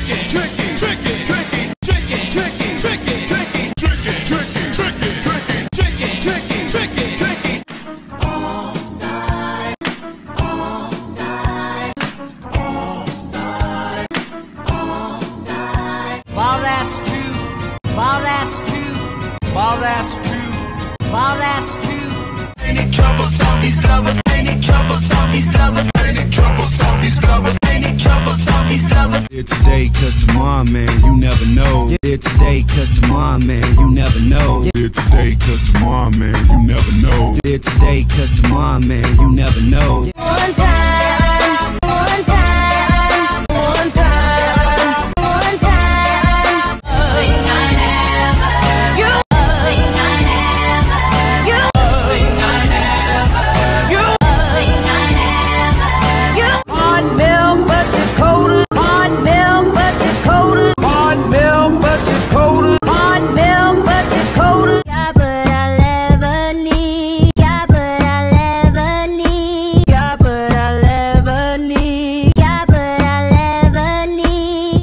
Any troubles on these lovers, any troubles on these lovers, any troubles on these lovers, any troubles on these lovers. It's today, cause tomorrow, man, you never know. It's today, cause tomorrow, man, you never know. It's today, cause tomorrow, man, you never know. It's today, cause tomorrow, man, you never know. One time, one time, one time, one time. Thing I never, you thing I never, you thing I never, you thing I never, you. Hard mill, but you're colder. Hard mill, but you're colder. Hard mill, but you're colder. Hard mill, but you're colder. Yeah, but I'll never need. Yeah, but I'll never need. Yeah, but I'll never need. Yeah, but I'll never need.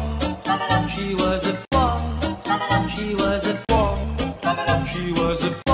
She was a bomb. She was a bomb. She was a